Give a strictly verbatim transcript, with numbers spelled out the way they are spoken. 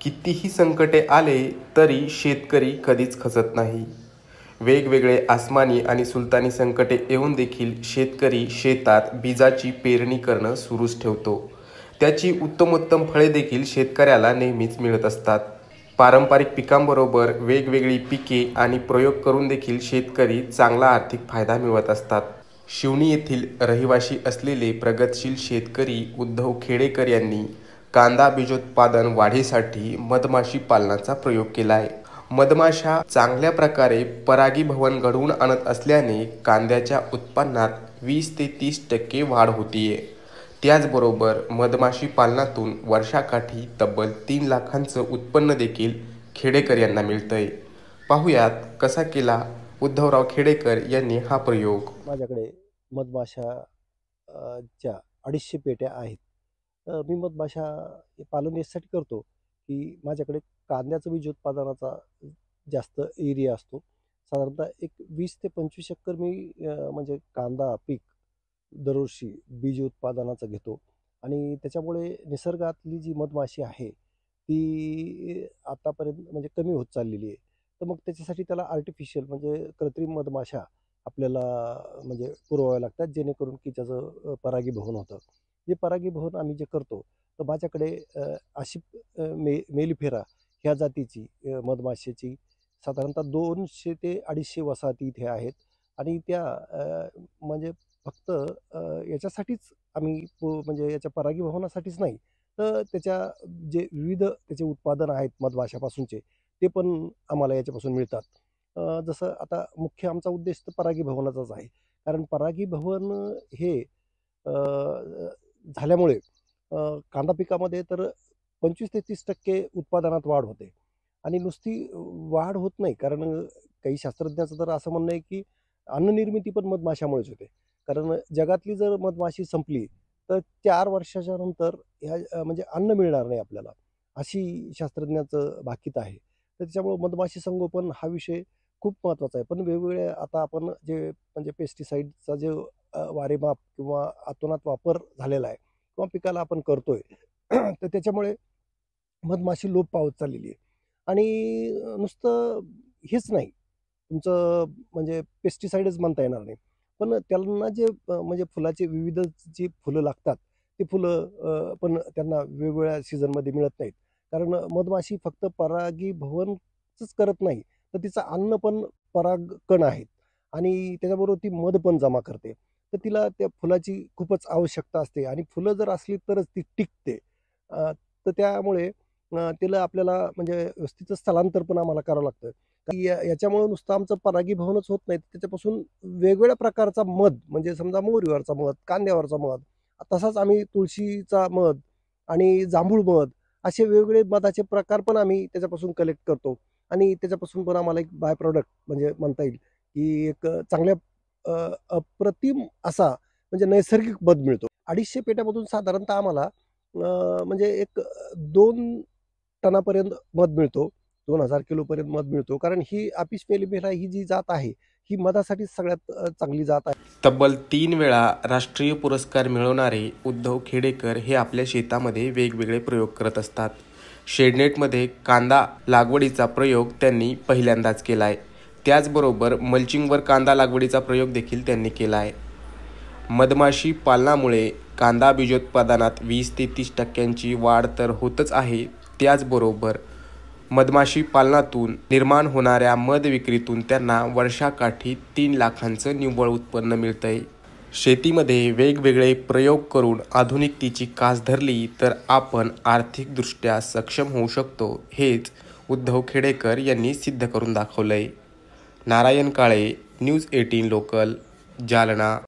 कितीही संकटे आले तरी शेतकरी कधीच खचत नाही. वेगवेगळे आसमानी आणि सुलतानी संकटे येऊन देखील शेतकरी शेतात बीजाची पेरणी करणं सुरूच ठेवतो. त्याची उत्तमोत्तम फळे देखील शेतकऱ्याला नेहमीच मिळत असतात. पारंपरिक पिकांबरोबर वेगवेगळी पिके आणि प्रयोग करून देखील शेतकरी चांगला आर्थिक फायदा मिळवत असतात. शिवणी येथील रहिवासी असलेले प्रगतशील शेतकरी उद्धव खेडेकर यांनी कांदा बीजोत्पादन वाढीसाठी मधमाशी पालनाचा प्रयोग केला आहे. मधमाशा चांगल्या प्रकारे परागीभवन घडवून आणत असल्याने कांद्याच्या उत्पन्नात वीस ते तीस टक्के वाढ होतीये. त्याचबरोबर मधमाशी पालनातून वर्षाकाठी तब्बल तीन लाखांचं उत्पन्न देखील खेडेकर यांना मिळतंय. पाहुयात कसा केला उद्धवराव खेडेकर यांनी हा प्रयोग. माझ्याकडे मधमाशा अ, च्या अडीचशे पेट्या आहेत. अ, मी मधमाशा पालन यासाठी करतो की माझ्याकडे कांद्याचं बीज उत्पादनाचा जास्त एरिया असतो. साधारणतः एक वीस ते पंचवीस एकर मी अ, म्हणजे कांदा पीक दरवर्षी बीज उत्पादनाचं घेतो आणि त्याच्यामुळे निसर्गातली जी मधमाशी आहे ती आतापर्यंत म्हणजे कमी होत चाललेली आहे. तर मग त्याच्यासाठी त्याला आर्टिफिशियल म्हणजे कृत्रिम मधमाशा आपल्याला म्हणजे पुरवाव्या लागतात, जेणेकरून की त्याचं अ, परागीभवन होतं. जे परागीभवन आम्ही जे करतो तर माझ्याकडे अ, अशी अ, मे मेलिफेरा ह्या जातीची अ, मधमाशीची साधारणतः दोनशे ते अडीचशे वसाहती इथे आहेत आणि त्या अ, म्हणजे फक्त अ, याच्यासाठीच आम्ही पो म्हणजे याच्या परागीभवनासाठीच नाही, तर त्याच्या जे विविध त्याचे उत्पादन आहेत मधमाशापासूनचे ते पण आम्हाला याच्यापासून मिळतात. अ, जसं आता मुख्य आमचा उद्देश तर परागीभवनाचाच आहे. कारण परागीभवन हे अ, झाल्यामुळे अ, कांदा पिकामध्ये तर पंचवीस ते तीस टक्के उत्पादनात वाढ होते आणि नुसती वाढ होत नाही. कारण काही शास्त्रज्ञांचं तर असं म्हणणं आहे की अन्ननिर्मिती पण मधमाशामुळेच होते. कारण जगातली जर मधमाशी संपली तर चार वर्षाच्या नंतर ह्या अ, म्हणजे अन्न मिळणार नाही आपल्याला, अशी शास्त्रज्ञांचं भाकीत आहे. तर त्याच्यामुळं मधमाशी संगोपन हा विषय खूप महत्त्वाचा आहे. पण वेगवेगळे आता आपण जे म्हणजे पेस्टिसाइडचा जे अ, वारेमाप किंवा अतोनात वापर झालेला आहे किंवा पिकाला आपण करतोय तर त्याच्यामुळे मधमाशी लोप पावत चाललेली आहे. आणि अ, नुसतं हेच नाही, तुमचं म्हणजे पेस्टिसाइडच म्हणता येणार नाही. पण त्यांना जे अ, म्हणजे फुलाचे विविध जी फुलं लागतात, ती फुलं अ, पण त्यांना वेगवेगळ्या सीझनमध्ये मिळत नाहीत. कारण मधमाशी फक्त परागीभवनच करत नाही, तर तिचं अन्न पण परागकण आहेत आणि त्याच्याबरोबर ती मध पण जमा करते. तर तिला त्या फुलाची खूपच आवश्यकता असते आणि फुलं जर असली तरच ती टिकते. अ, तर त्यामुळे अ, तिला आपल्याला म्हणजे व्यवस्थित स्थलांतर पण आम्हाला करावं लागतं. की या याच्यामुळं नुसतं आमचं परागीभवनच होत नाही, त्याच्यापासून वेगवेगळ्या प्रकारचा मध म्हणजे समजा मोहरीवरचा मध, कांद्यावरचा मध, तसाच आम्ही तुळशीचा मध आणि जांभूळ मध असे वेगवेगळे मधाचे प्रकार पण आम्ही त्याच्यापासून कलेक्ट करतो आणि त्याच्यापासून पण आम्हाला एक बाय प्रॉडक्ट म्हणजे म्हणता येईल की एक अ, चांगल्या अ, अप्रतिम असा म्हणजे नैसर्गिक मध मिळतो. अडीचशे पेट्यामधून साधारणतः आम्हाला अ, म्हणजे एक दोन टनापर्यंत मध मिळतो. दोन हजार किलोपर्यंत मध मिळतो. कारण ही अपिस मेलिफेरा ही जी जात आहे, ही मधासाठी सगळ्यात अ, चांगली जात आहे. तब्बल तीन वेळा राष्ट्रीय पुरस्कार मिळवणारे उद्धव खेडेकर हे आपल्या शेतामध्ये वेगवेगळे प्रयोग करत असतात. शेडनेटमध्ये कांदा लागवडीचा प्रयोग त्यांनी पहिल्यांदाच केला आहे. त्याचबरोबर मल्चिंगवर कांदा लागवडीचा प्रयोग देखील त्यांनी केला आहे. मधमाशी पालनामुळे कांदा बीजोत्पादनात वीस ते तीस टक्क्यांची वाढ तर होतच आहे. त्याचबरोबर मधमाशी पालनातून निर्माण होणाऱ्या मध विक्रीतून त्यांना वर्षाकाठी तीन लाखांचं निव्वळ उत्पन्न मिळतंय. शेतीमध्ये वेगवेगळे प्रयोग करून आधुनिकतेची कास धरली तर आपण आर्थिकदृष्ट्या सक्षम होऊ शकतो, हेच उद्धव खेडेकर यांनी सिद्ध करून दाखवलंय. Narayan Kale, news eighteen local, Jalna.